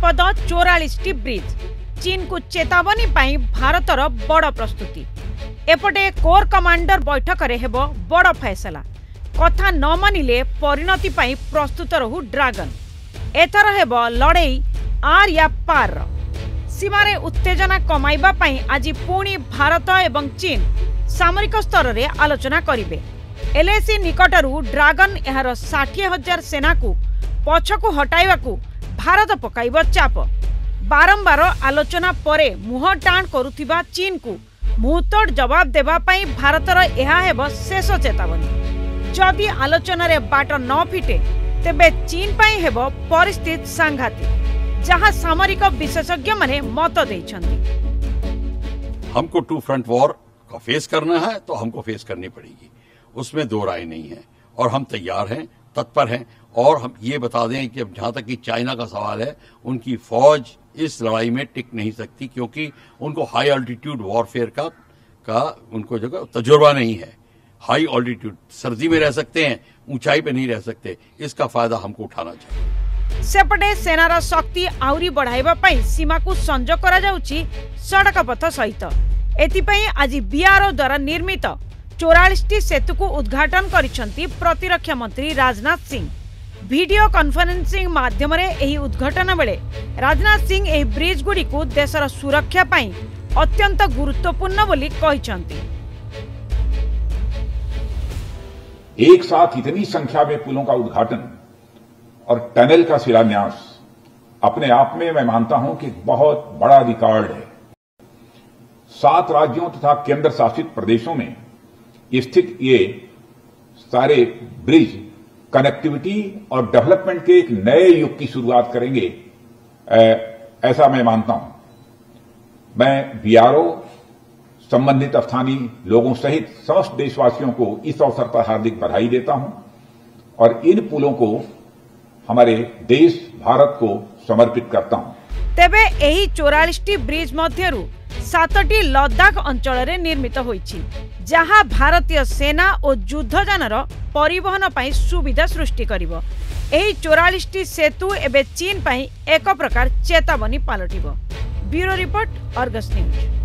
विपद 44 ब्रिज चीन को चेतावनी पाई भारतर बड़ प्रस्तुति। एपटे कोर कमांडर बैठक रे हेबो बड़ फैसला। कथा न मानिले परिणति पाई प्रस्तुत रहू ड्रागन। एथर हेबो लड़ाई आर या पार। सीमारे उत्तेजना कमाइबा पाई आज पुणी भारत एवं चीन सामरिक स्तर रे आलोचना करिवे। एलएसी निकटरू ड्रागन एहार 60,000 सेना को पछकू हटाइबाकू भारत पकाइब चाप। बारंबार आलोचना परे मुह टाण करुथिबा चीन को मुहतोड़ जवाब देबा पाई भारतर एहा हेब शेष चेतावनी। जदि आलोचना रे बाट न फिटे तेबे चीन पाई हेब परिस्थिति सांघातिक, जहां सामरिक विशेषज्ञ माने मत देइछन्ति। हमको टू फ्रंट वॉर का फेस करना है तो हमको फेस करनी पड़ेगी, उसमें दो राय नहीं है। और हम तैयार हैं, तत्पर हैं। और हम ये बता दें कि अब जहां तक कि चाइना का सवाल है, उनकी फौज इस लड़ाई में टिक नहीं सकती, क्योंकि उनको हाई ऑल्टीट्यूड वॉरफेयर का उनको जगह तजुर्बा नहीं है। हाई ऑल्टीट्यूड सर्दी में रह सकते हैं, ऊंचाई पे नहीं रह सकते। इसका फायदा हमको उठाना चाहिए। सेपटे सेनार शक्ति आउरी बढ़ाइबा पाई सीमा को संजोग करा जाउची सड़क पथ सहित। एथिपाई आज बीआरओ द्वारा निर्मित 44 सेतु को उद्घाटन करिसंती प्रतिरक्षा मंत्री राजनाथ सिंह। वीडियो कॉन्फ्रेंसिंग माध्यम रे एही उद्घाटन बेले राजनाथ सिंह एही ब्रिज गुडी को देशर सुरक्षा पाई अत्यंत गुरुत्वपूर्ण बोली कहिसंती। एक साथ इतनी संख्या में पुलों का उद्घाटन और टनल का शिलान्यास अपने आप में मैं मानता हूं कि बहुत बड़ा रिकॉर्ड है। 7 राज्यों तथा केंद्र शासित प्रदेशों में स्थित ये सारे ब्रिज कनेक्टिविटी और डेवलपमेंट के एक नए युग की शुरुआत करेंगे, ऐसा मैं मानता हूं। मैं बीआरओ, संबंधित स्थानीय लोगों सहित समस्त देशवासियों को इस अवसर पर हार्दिक बधाई देता हूं और इन पुलों को हमारे देश भारत को समर्पित करता हूं। तेबे एही 44 ब्रिज मध्यरु 7टी लद्दाख अंचल रे निर्मित होईछि, जहां भारतीय सेना और युद्धजानर परिवहन पाई सुविधा सृष्टि करिवो। एही 44 सेतु एबे चीन पाई एक प्रकार चेतावनी पालटिबो। Bureau report, Argus news.